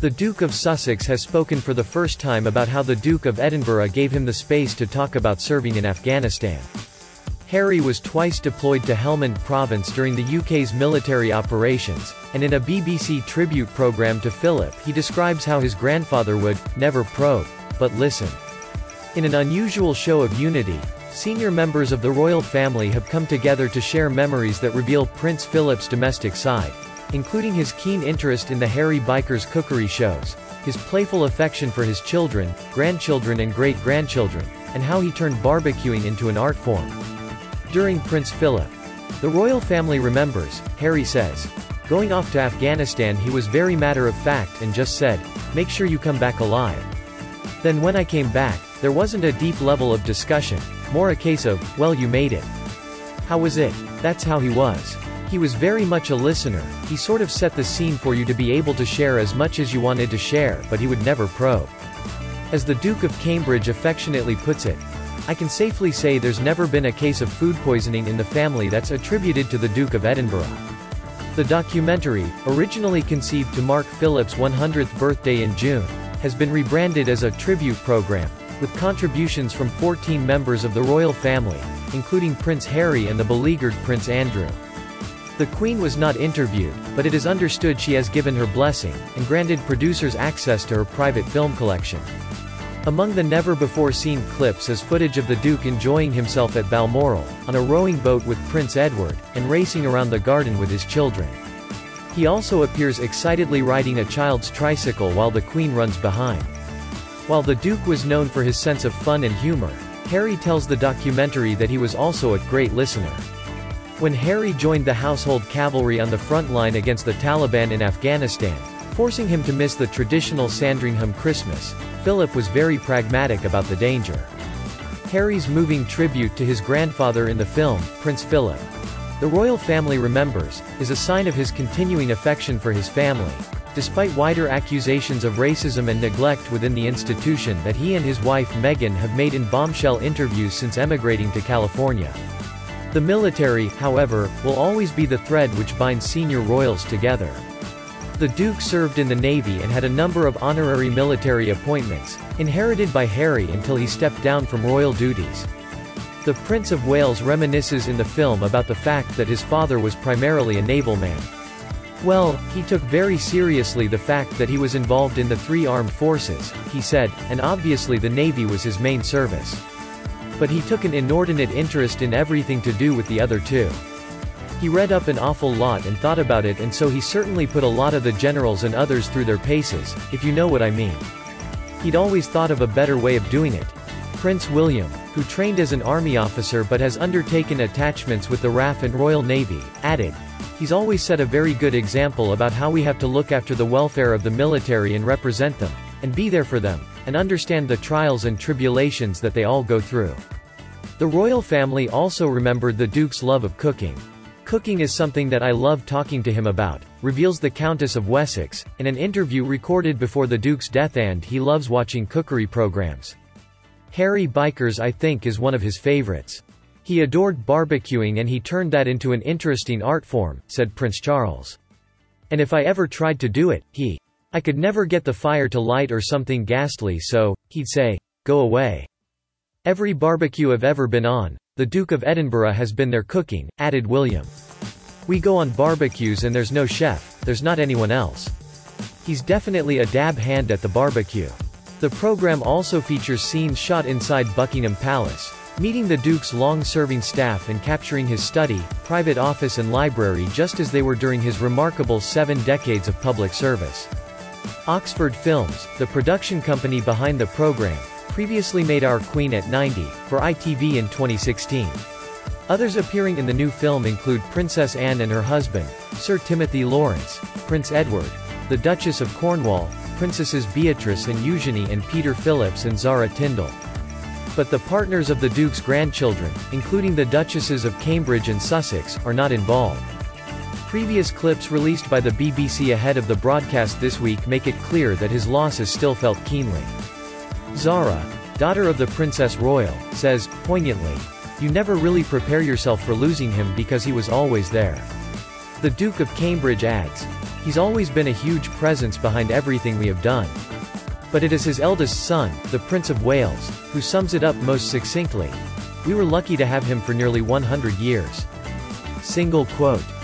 The Duke of Sussex has spoken for the first time about how the Duke of Edinburgh gave him the space to talk about serving in Afghanistan. Harry was twice deployed to Helmand Province during the UK's military operations, and in a BBC tribute programme to Philip he describes how his grandfather would never probe, but listen. In an unusual show of unity, senior members of the royal family have come together to share memories that reveal Prince Philip's domestic side, including his keen interest in the Harry Bikers cookery shows, his playful affection for his children, grandchildren and great-grandchildren, and how he turned barbecuing into an art form. During Prince Philip, the royal family remembers, Harry says, "Going off to Afghanistan he was very matter-of-fact and just said, 'Make sure you come back alive.' Then when I came back, there wasn't a deep level of discussion, more a case of, 'Well, you made it. How was it?' That's how he was. He was very much a listener, he sort of set the scene for you to be able to share as much as you wanted to share, but he would never probe." As the Duke of Cambridge affectionately puts it, "I can safely say there's never been a case of food poisoning in the family that's attributed to the Duke of Edinburgh." The documentary, originally conceived to mark Philip's 100th birthday in June, has been rebranded as a tribute program, with contributions from 14 members of the royal family, including Prince Harry and the beleaguered Prince Andrew. The Queen was not interviewed, but it is understood she has given her blessing, and granted producers access to her private film collection. Among the never-before-seen clips is footage of the Duke enjoying himself at Balmoral, on a rowing boat with Prince Edward, and racing around the garden with his children. He also appears excitedly riding a child's tricycle while the Queen runs behind. While the Duke was known for his sense of fun and humor, Harry tells the documentary that he was also a great listener. When Harry joined the household cavalry on the front line against the Taliban in Afghanistan, forcing him to miss the traditional Sandringham Christmas, Philip was very pragmatic about the danger. Harry's moving tribute to his grandfather in the film, Prince Philip, the royal family remembers, is a sign of his continuing affection for his family, despite wider accusations of racism and neglect within the institution that he and his wife Meghan have made in bombshell interviews since emigrating to California. The military, however, will always be the thread which binds senior royals together. The Duke served in the Navy and had a number of honorary military appointments, inherited by Harry until he stepped down from royal duties. The Prince of Wales reminisces in the film about the fact that his father was primarily a naval man. "Well, he took very seriously the fact that he was involved in the three armed forces," he said, "and obviously the Navy was his main service. But he took an inordinate interest in everything to do with the other two. He read up an awful lot and thought about it, and so he certainly put a lot of the generals and others through their paces, if you know what I mean. He'd always thought of a better way of doing it." Prince William, who trained as an army officer but has undertaken attachments with the RAF and Royal Navy, added, "He's always set a very good example about how we have to look after the welfare of the military and represent them, and be there for them, and understand the trials and tribulations that they all go through." The royal family also remembered the Duke's love of cooking. "Cooking is something that I love talking to him about," reveals the Countess of Wessex, in an interview recorded before the Duke's death, and he loves watching cookery programs. "Harry Bikers I think is one of his favorites. He adored barbecuing and he turned that into an interesting art form," said Prince Charles. "And if I ever tried to do it, I could never get the fire to light or something ghastly, so he'd say, 'Go away.' Every barbecue I've ever been on, the Duke of Edinburgh has been there cooking," added William. "We go on barbecues and there's no chef, there's not anyone else. He's definitely a dab hand at the barbecue." The program also features scenes shot inside Buckingham Palace, meeting the Duke's long-serving staff and capturing his study, private office and library just as they were during his remarkable 7 decades of public service. Oxford Films, the production company behind the program, previously made Our Queen at 90, for ITV in 2016. Others appearing in the new film include Princess Anne and her husband, Sir Timothy Lawrence, Prince Edward, the Duchess of Cornwall, Princesses Beatrice and Eugenie, and Peter Phillips and Zara Tindall. But the partners of the Duke's grandchildren, including the Duchesses of Cambridge and Sussex, are not involved. Previous clips released by the BBC ahead of the broadcast this week make it clear that his loss is still felt keenly. Zara, daughter of the Princess Royal, says, poignantly, "You never really prepare yourself for losing him because he was always there." The Duke of Cambridge adds, He's always been a huge presence behind everything we have done. But it is his eldest son, the Prince of Wales, who sums it up most succinctly. We were lucky to have him for nearly 100 years. Single quote.